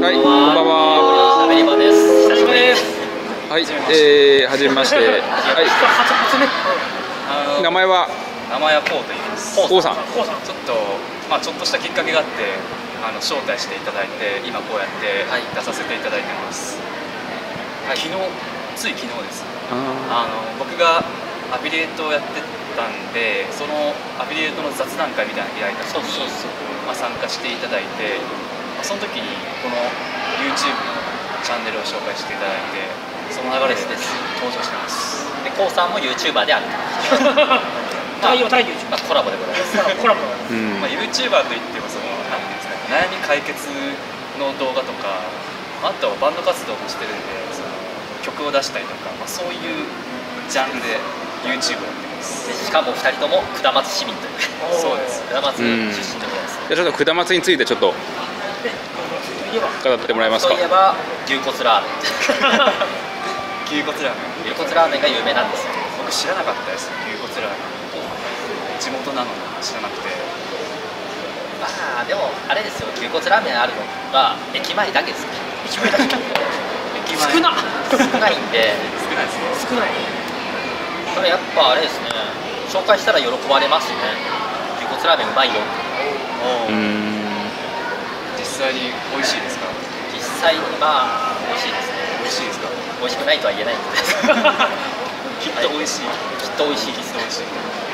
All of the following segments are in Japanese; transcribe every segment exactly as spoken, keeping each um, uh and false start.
はい、こんばんは。 メリバです。久しぶりです。 はい、えー、はじめまして。はい。名前は。 名前はコウと言います。 コウさん。 ちょっと、まあ、ちょっとしたきっかけがあって、あの招待していただいて、今こうやって出させていただいてます。はい、昨日、つい昨日です。あの、僕がアフィリエイトをやってたんで、そのアフィリエイトの雑談会みたいなの開いた時に、まあ、参加していただいて。その時にこの YouTube のチャンネルを紹介していただいて、その流れで登場してます。 で、コウさんも YouTuber である。 対応対 YouTuber、 まあ、コラボでございます。 コラボ。 まあ YouTuber といってもそのなんていうんですか、悩み解決の動画とか、あとはバンド活動もしてるんで、その曲を出したりとか、まあそういうジャンルで YouTube をやってます。 しかもふたりとも下松市民という。 そうです。 下松出身でございます。 じゃあちょっと下松についてちょっと。語ってもらえますか。 そういえば牛骨ラーメン。 牛骨ラーメン。 牛骨ラーメンが有名なんですよ。 僕知らなかったです。牛骨ラーメン。地元なのに知らなくて。 まあでもあれですよ。牛骨ラーメンあるのは駅前だけですよ。 駅前だけ。 駅前。 少な。 少ないんで。 少ないですね。 少ない。 これやっぱあれですね。紹介したら喜ばれますね。牛骨ラーメンうまいよ。 うん。 実際に美味しいですか。 実際にまあ美味しいですね。 美味しいですか。 美味しくないとは言えないんで。 きっと美味しい。 きっと美味しいです。 美味しい。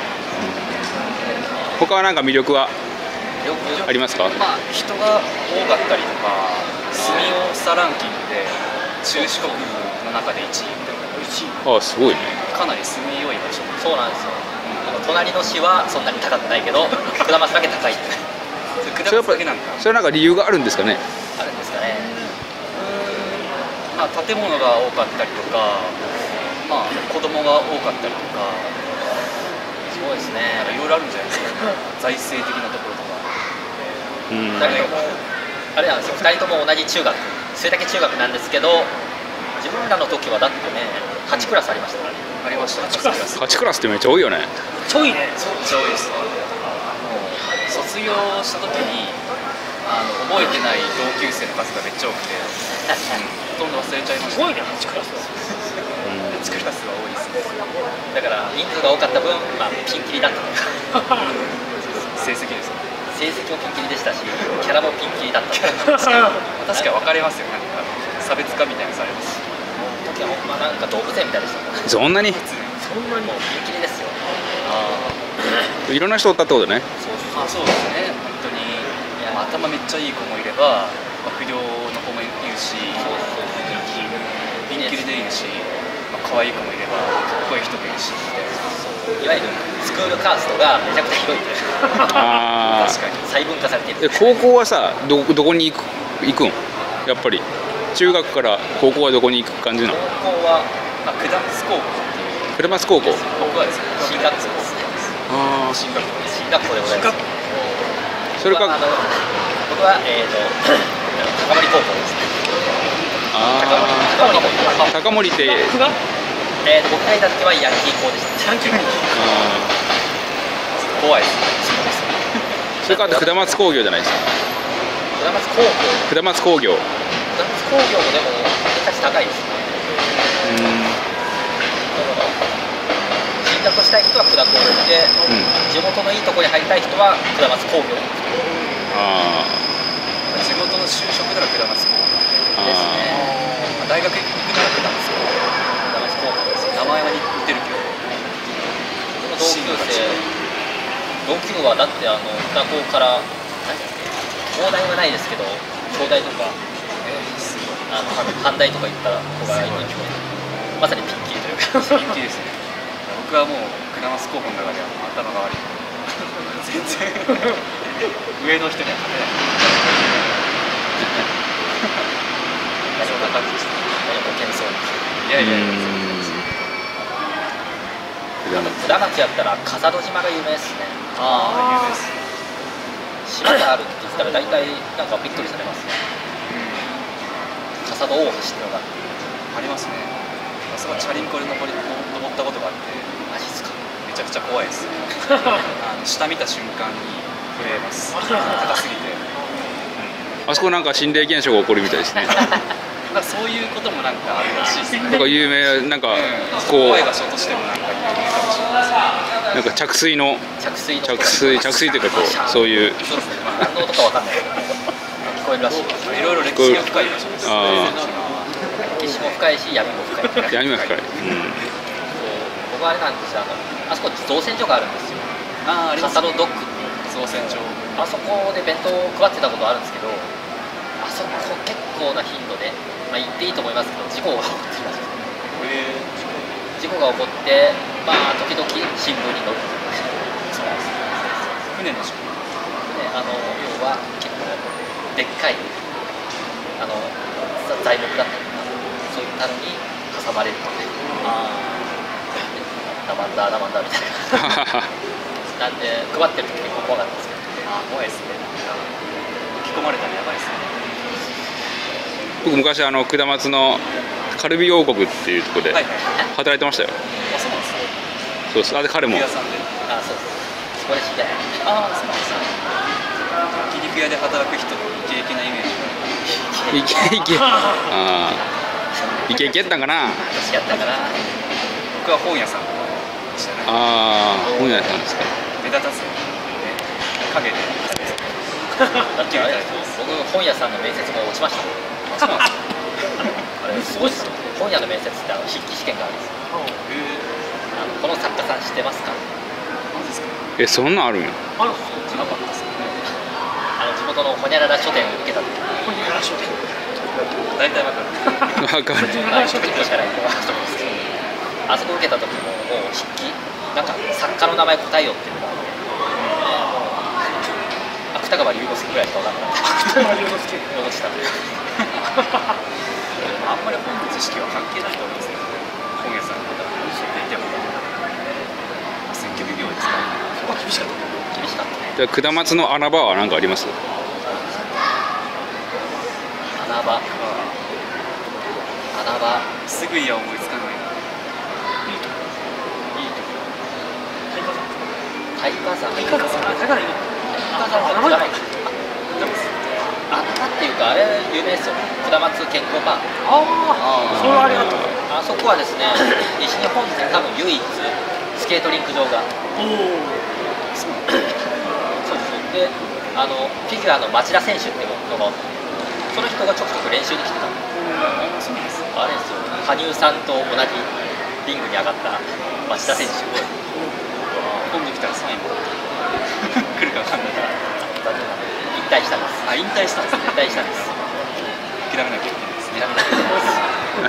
他は何か魅力はありますか。 まあ人が多かったりとか、住みよさランキングで中四国の中でいちいみたいな。いちい。 ああ、すごいね。 かなり住みよい場所。 そうなんですよ。隣の市はそんなに高くないけど、下松だけ高い。 それやっぱそれはなんか理由があるんですかね。 あるんですかね。 うん、まあ建物が多かったりとか、まあ子供が多かったりとか、 そうですね。 いろいろあるんじゃないですか。財政的なところとか。 うん。ふたりともあれなんですよ。ふたりとも同じ中学、末竹中学なんですけど、自分らの時はだってね、はちクラスありましたからね。 ありました。はちクラス。はちクラスってめっちゃ多いよね。 ちょいね。 めっちゃ多いです。卒業した時にあの覚えてない同級生の数がめっちゃ多くて、ほとんど忘れちゃいました。 すごいね、はちクラスは。 はちクラスは多いですね。 だから人数が多かった分、まあ、ピンキリだった。 成績ですか。 成績もピンキリでしたし、キャラもピンキリだった。 確かに分かれますよ。なんか差別化みたいなのされますし。 その時はほんまなんか動物園みたいでした。 そんなに。 そんなにもうピンキリですよ。 ああ。いろんな人おったってことね。 あ、そうですね。本当に頭めっちゃいい子もいれば、不良の子もいるし、ピンキリでいるし、可愛い子もいればかっこいい人もいるし、 いわゆるスクールカーストがめちゃくちゃ広いという。 ああ。 確かに細分化されている。 え、高校はさ、どどこに行く行くん？やっぱり中学から高校はどこに行く感じなの？ 高校はまあ下松高校っていう。 下松高校。 僕はですね、 進学校ですね。 ああ。 進学校です。 進学校でございます。 それか。 あの僕はえっと高森高校ですね。 ああ。高森って。 えっと僕がいた時はヤンキー校でした。 ヤンキー校。 怖いです。 それから下松工業じゃないですか。 下松工業。 下松工業。 下松工業もでもめちゃくちゃ高いですね。 うん。 進学したい人は下高で、地元のいいところに入りたい人は下松工業。 ああ。 地元の就職なら下松高校ですね。 大学行くなら下松高校。 下松高校です。 名前は似てるけど。 同級生、同級はだってあの下高から東大はないですけど、東大とか、あの阪大とか行った子がいるんで、まさにピンキリというか。 ピンキリですね。僕はもう下松高校の中では頭が悪い。全然上の人には勝てない。そんな感じでした。 謙遜。 いやいやいや。 下松やったら笠戸島が有名ですね。 ああ、有名です。 島があるって言ったら大体なんかびっくりされますね。笠戸大橋っていうのがありますね。あそこチャリンコで登り登ったことがあって、 マジっすか。 めちゃくちゃ怖いです。あの下見た瞬間に震えます。高すぎて。 あそこなんか心霊現象が起こるみたいですね。 なんかそういうこともなんかあるらしいですね。 なんか有名なんかこ怖いう場所としてもなんか有名かもしれないですね。 なんか着水の着水の着水着水というかこうそういうそうですね、まあ、何の音かわかんないけど聞こえるらしいです。 いろいろ歴史が深い場所ですね。 あ歴史も深いし闇も深い。 あ闇が深い。うん。 僕はあれなんですよ、あのあそこ造船所があるんですよ。 ああ、あります笠戸ドックっていう造船所。 あそこで弁当を配ってたことあるんですけど、あそこ結構な頻度で、まあ、言っていいと思いますけど事故が起こってるらしいですね。事故が起こって、まあ時々新聞に載るというか。 そうなんですね。船の事故。 で、あの要は結構でっかいあの材木だったりとかそういったのに挟まれるとね。 あダマンダーダマンダーみたいな。なんで配ってる時結構怖かったですけど。 あ、怖いですね。吹き込まれたらやばいですね。 僕昔あの下松のカルビ王国っていうところではいはい。 働いてましたよ。 あ、そうなんですね。 そうです。あで彼も肉屋さんで。 あ、そうです。そこで知り合い。 ああ、そうなんですね。焼肉屋で働く人のイケイケなイメージが。 いけいけああいけいけやったんかな。 私やったから。 僕は本屋さんでしたね。 ああ本屋さんですか。 目立たず影で。 だってあれ僕本屋さんの面接も落ちました。 そうなんですか。 あれすごいですよ。本屋の面接ってあの筆記試験があるんですよ。 へえ。 あのこの作家さん知ってますか。 マジですか。 えそんなんあるんや。 ある知らなかったですね。 あの地元のホニャララ書店を受けた時に。 ここに話を聞く。 大体わかる。 わかる。 まあちょっとしかないと思うんですけど、あそこ受けた時ももう筆記なんか作家の名前答えよっていうのが、えー、もう芥川龍之介ぐらいしか分かんなかった。 芥川龍之介。 落ちたという。 あんまり本の知識は関係ないと思いますね。本屋さんの方が知っていても。接客業ですか。 そこは厳しかった。 厳しかったね。 じゃあ下松の穴場は何かあります？ 穴場。穴場。 すぐには思いつかない。 いいとこ。 いいところ。 大火山。 大火山。大火山。大火山。 大火山はない。穴場っていうかあれ有名ですよ。下松健康パーク。 ああ、それはありがとう。 あそこはですね、西日本で多分唯一スケートリンク場が。 おお。 そうですで、あのフィギュアの町田選手っていうのがその人がちょくちょく練習に来てたんです。 そうなんです。 あれですよ、羽生さんと同じリングに上がった町田選手。 今度来たらサインも来るか分かんないから。 引退したんです。 あ、引退したんですね。 引退したんです。 諦めなきゃいけないですね。 諦めなきゃいけないです。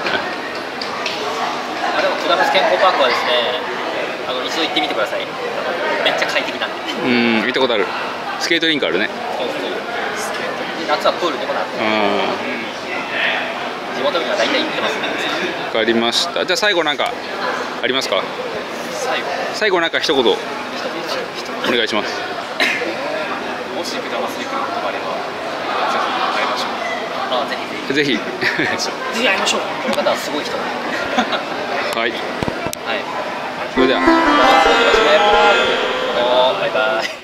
あでも下松健康パークはですね、あの一度行ってみてください。めっちゃ快適なんで。 うん見たことある。スケートリンクあるね。 そうそう。スケート。で夏はプールでもなって。 あ地元民は大体行ってますね。 あわかりました。じゃあ最後なんかありますか？ 最後、 最後なんか一言お願いします。 もし下松に来ることがあれば、ぜひ会いましょう。 あぜひぜひ。 ぜひぜひ会いましょう。 この方はすごい人なんで。 はいはい。 それでは。 よろしくお願いします。バイバイ。